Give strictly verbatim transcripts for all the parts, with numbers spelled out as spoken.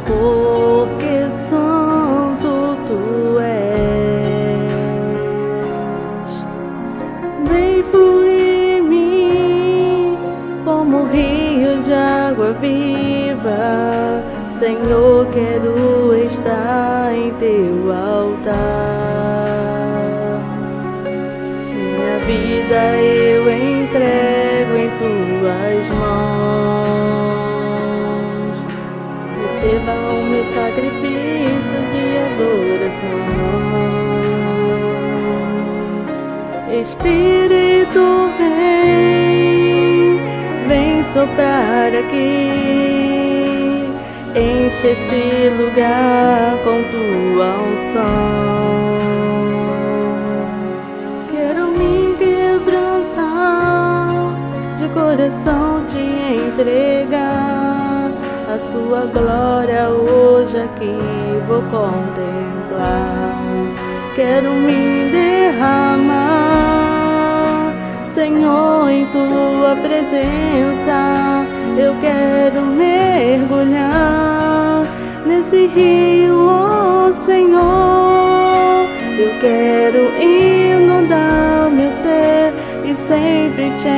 porque santo tu és. Vem fluir em mim como rio de água viva, Senhor, quero estar em teu altar. Minha vida eu entrego em tuas mãos. Receba o meu sacrifício de adoração. Espírito, vem, vem soprar aqui, enche esse lugar com tua unção. Quero me quebrantar, de coração te entregar, a sua glória hoje aqui vou contemplar. Quero me derramar, Senhor, em tua presença. Eu quero mergulhar nesse rio, ó Senhor. Eu quero inundar meu ser e sempre te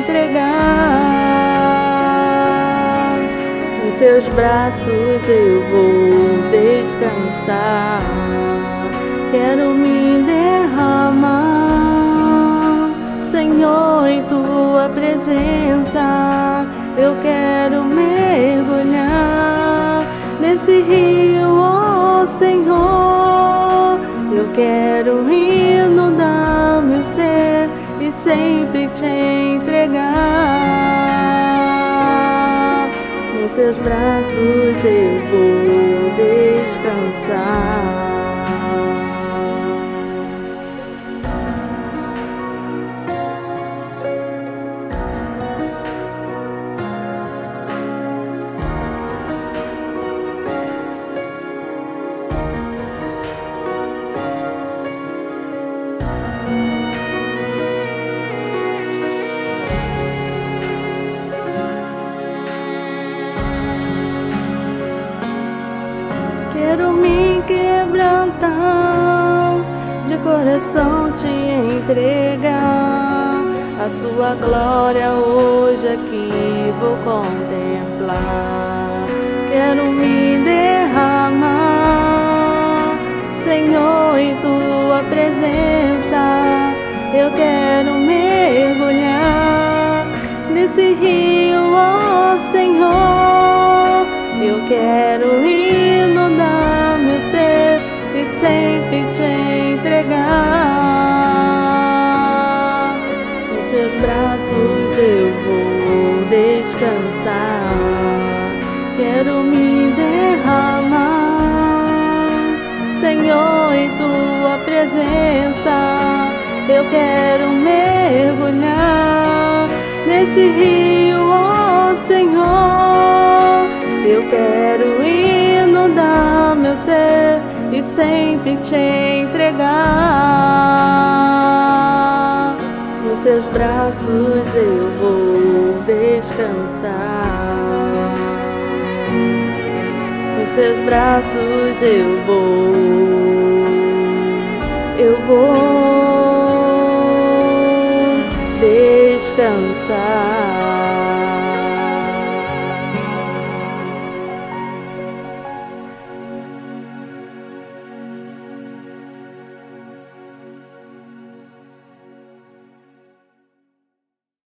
entregar. Nos seus braços eu vou descansar. Quero me derramar, Senhor, em tua presença. Eu quero mergulhar nesse rio, ó Senhor. Eu quero inundar meu ser e sempre te entregar. Nos seus braços eu vou descansar. Quero me quebrantar, de coração te entregar, a sua glória hoje aqui vou contemplar. Quero me derramar, Senhor, em tua presença. Eu quero mergulhar nesse rio, ó Senhor. Eu quero inundar meu ser e sempre te entregar. Nos seus braços eu vou descansar. Quero me derramar, Senhor, em tua presença. Eu quero mergulhar nesse rio, ó Senhor. Eu quero inundar meu ser e sempre te entregar. Nos seus braços eu vou descansar. Nos seus braços eu vou, eu vou descansar.